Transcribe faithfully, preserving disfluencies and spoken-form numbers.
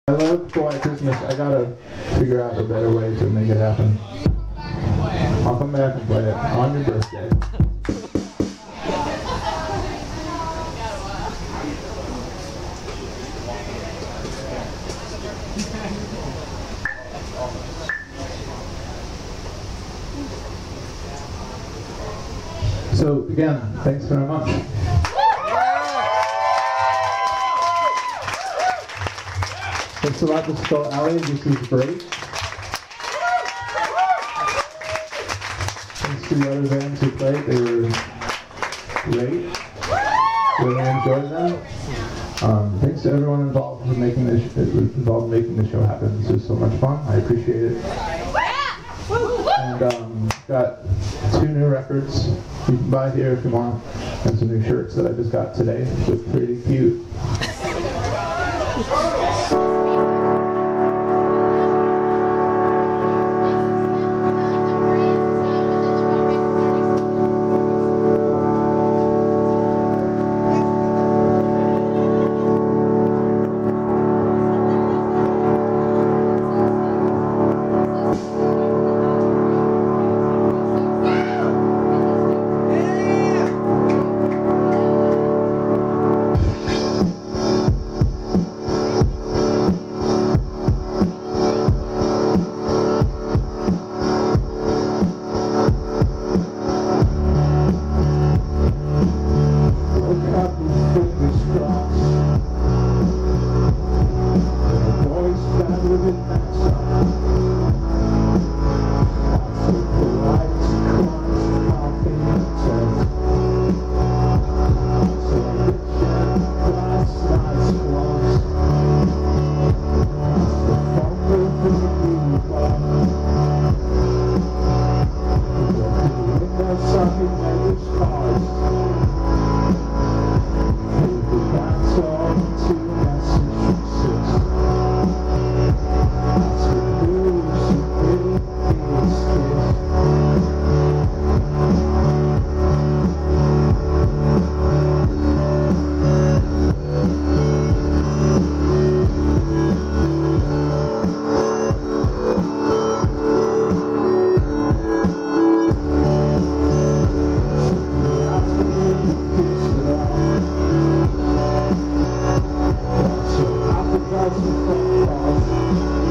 I love White Christmas. I gotta figure out a better way to make it happen. I'll come back and play it on your birthday. So again, thanks very much. Thanks a lot to Skull Alley. This is great. Thanks to the other bands who played. They were great. Really enjoyed them. Um, thanks to everyone involved in making this involved in making the show happen. This was so much fun. I appreciate it. And um, got two new records you can buy here if you want, and some new shirts that I just got today. Look pretty cute. Thank you.